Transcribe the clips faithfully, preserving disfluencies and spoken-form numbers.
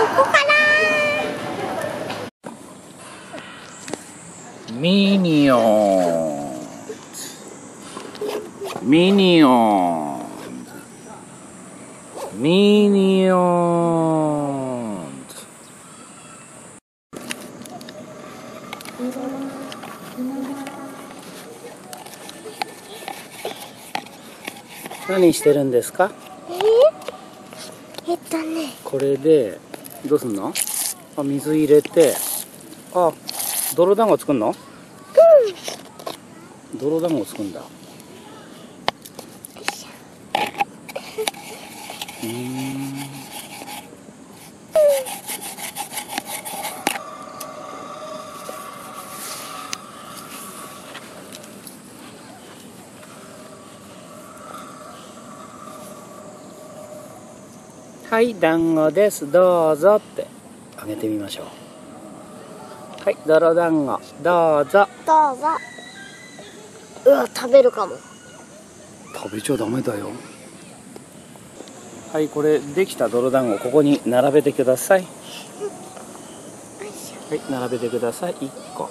こかな。 ミニオンミニオンミニオン何してるんですか？ えー、えっとねこれでどうすんの？あ、水入れて、あ、泥団子作るの？うん、泥団子作るんだ。うーん。はい、団子です。どうぞってあげてみましょう。はい、泥団子どうぞ。 どうぞ。うわ、食べるかも。 食べちゃダメだよ。はい、これできた泥団子ここに並べてください。はい、並べてください。いっこ。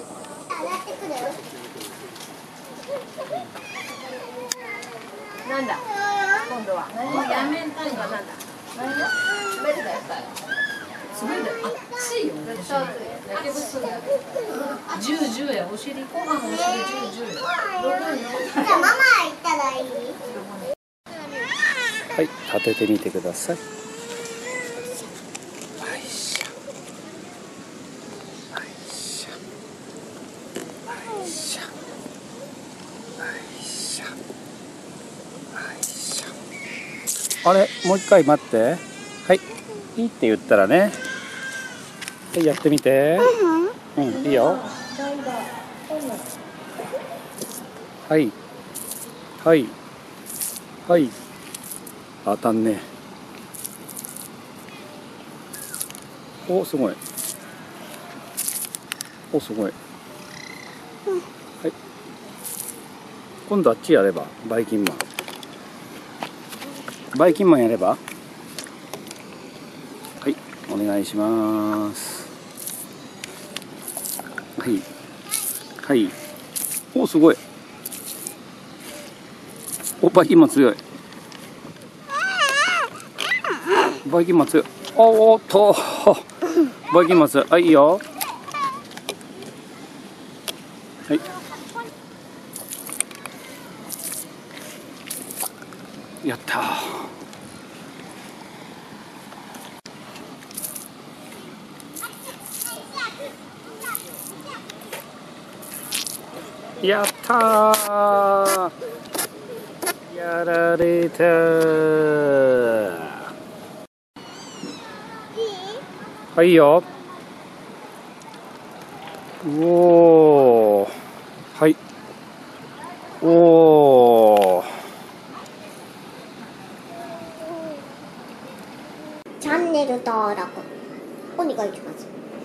なんだ今度はやめんたいのはなんだ滑りだよ滑りだよあっちいよだってやけどするじゅうじゅうやお尻後半のお尻じゅうじゅうじゃあママ行ったらいいはい、立ててみてください。あれ、もう一回待って。はい、いいって言ったらね。はい、やってみて。うん、いいよ。はい。はい。はい。当たんね。お、すごい。お、すごい。はい。今度あっちやれば、バイキンマン。バイキンマンやれば。はい、お願いします。はい。はい。お、すごい。お、バイキンマン強い。バイキンマン強い。おーっと。バイキンマン強い。はい、いいよ。はい。やったー。やったー。やられたー。はい、いいよ。おー。はい。おー。 チャンネル登録お願いします。